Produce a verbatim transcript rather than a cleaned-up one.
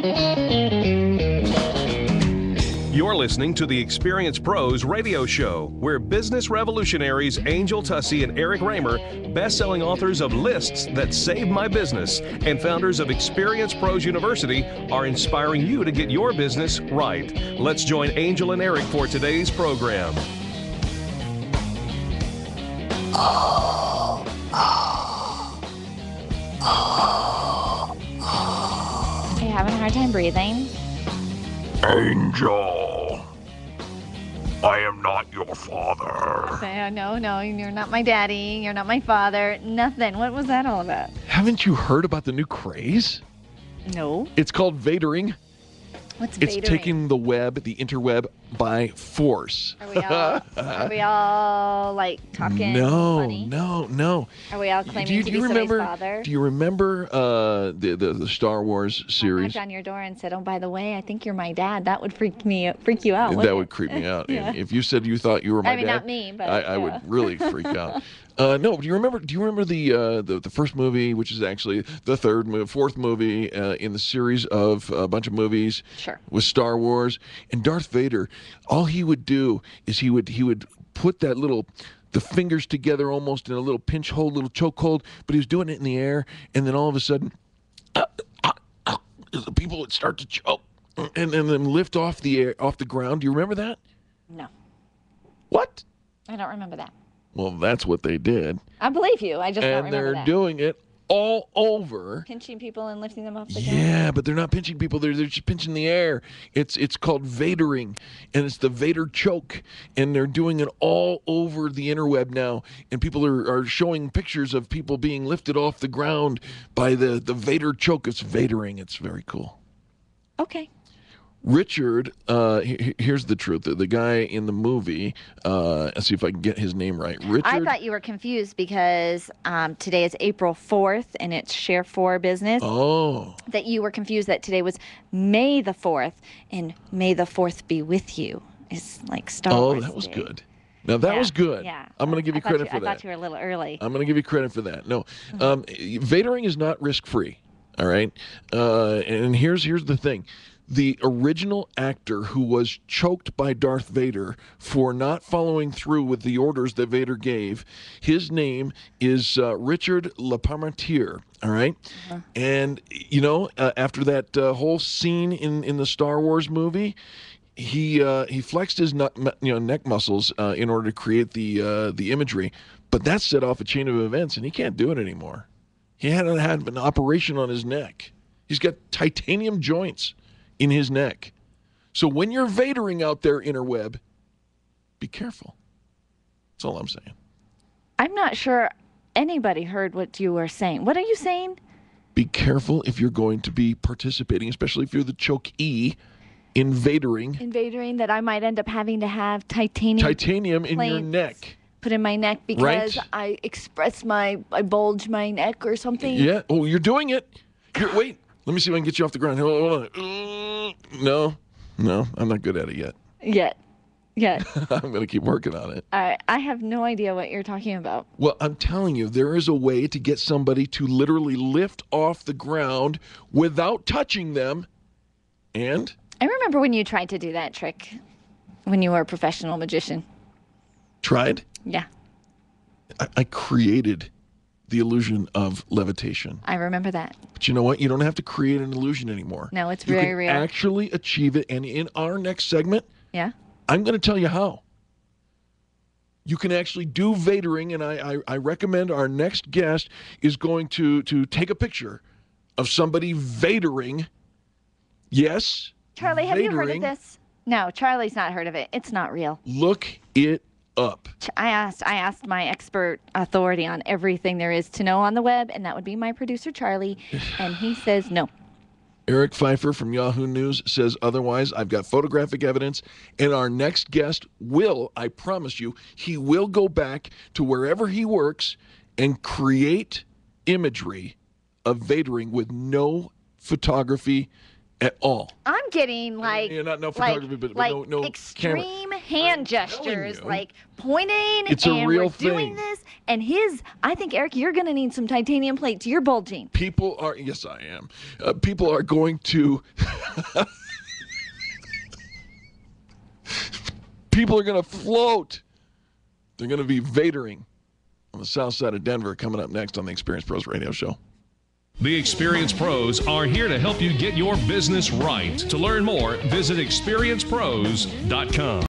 You're listening to the Experience Pros radio show, where business revolutionaries Angel Tussey and Eric Raymer, best-selling authors of Lists That Saved My Business and founders of Experience Pros University, are inspiring you to get your business right. Let's join Angel and Eric for today's program. Oh, oh, oh, oh. Are you having a hard time breathing? Angel, I am not your father. Uh, No, no, you're not my daddy. You're not my father. Nothing. What was that all about? Haven't you heard about the new craze? No. It's called vadering. What's It's vadering? taking the web, the interweb, by force. Are we all, are we all like talking No, funny? no, no. Are we all claiming do you, to do be you somebody's remember? father? Do you remember uh, the, the the Star Wars I series? knocked on your door and said, "Oh, by the way, I think you're my dad." That would freak me, freak you out. That wouldn't would it? creep me out. Yeah. And if you said you thought you were my I mean, dad, not me, but I, I yeah. would really freak out. Uh, no, do you remember? Do you remember the uh, the the first movie, which is actually the third, movie, fourth movie uh, in the series of a bunch of movies? Sure. With Star Wars and Darth Vader, all he would do is he would he would put that little. The fingers together almost in a little pinch hold, little choke hold, but he was doing it in the air, and then all of a sudden, uh, uh, uh, the people would start to choke, and, and then lift off the air, off the ground. Do you remember that? No, What? I don't remember that. Well, that's what they did. I believe you. I just don't And remember they're that. doing it all over. Pinching people and lifting them off the ground. Yeah, but they're not pinching people. They're, they're just pinching the air. It's it's called vadering, and it's the Vader choke. And they're doing it all over the interweb now. And people are, are showing pictures of people being lifted off the ground by the, the Vader choke. It's vadering. It's very cool. Okay. Richard, uh, he- here's the truth. The, the guy in the movie, uh, let's see if I can get his name right. Richard. I thought you were confused because um, today is April fourth and it's Share For Business. Oh. That you were confused that today was May the fourth and May the fourth be with you. It's like Star Oh, Wars that was Day. good. Now, that Yeah, was good. Yeah. I'm going to give I you thought credit you, for I that. thought you were a little early. I'm going to give you credit for that. No, Mm-hmm. um, vadering is not risk-free, all right? Uh, and here's here's the thing. The original actor who was choked by Darth Vader for not following through with the orders that Vader gave, his name is uh, Richard LeParmentier, all right? Uh-huh. And, you know, uh, after that uh, whole scene in, in the Star Wars movie, he uh, he flexed his nut, you know, neck muscles uh, in order to create the uh, the imagery, but that set off a chain of events, and he can't do it anymore. He had had an operation on his neck. He's got titanium joints in his neck. So when you're vadering out there, interweb, be careful. That's all I'm saying. I'm not sure anybody heard what you were saying. What are you saying? Be careful if you're going to be participating, especially if you're the choke-e in vadering. Invadering that I might end up having to have titanium Titanium in your plates neck. put in my neck because Right. I express my, I bulge my neck or something. Yeah. Oh, you're doing it. You're, wait. Let me see if I can get you off the ground. Hold on. Hold on. Uh, No. No, I'm not good at it yet. Yet. Yet. I'm going to keep working on it. I, I have no idea what you're talking about. Well, I'm telling you, there is a way to get somebody to literally lift off the ground without touching them. And I remember when you tried to do that trick when you were a professional magician. tried. Yeah, I, I created the illusion of levitation. I remember that. But you know what? You don't have to create an illusion anymore. No, it's you very can real. actually achieve it. And in our next segment, Yeah? I'm going to tell you how. You can actually do vadering, and I, I, I recommend our next guest is going to, to take a picture of somebody vadering. Yes. Charlie, have you heard of vadering. this? No, Charlie's not heard of it. It's not real. Look it up. Ch- I asked I asked my expert authority on everything there is to know on the web, and that would be my producer Charlie, and he says no. Eric Pfeiffer from Yahoo News says otherwise. I've got photographic evidence, and our next guest will, I promise you, he will go back to wherever he works and create imagery of vadering with no photography at all. I'm getting like Yeah, not- no like, photography, but- but like no- no extreme hand gestures, you. like pointing. It's a and real we're doing thing. this. And his, I think, Eric, you're going to need some titanium plates. You're bulging. People are, yes, I am. Uh, people are going to, people are going to float. They're going to be Vadering on the south side of Denver coming up next on the Experience Pros Radio Show. The Experience Pros are here to help you get your business right. To learn more, visit experience pros dot com.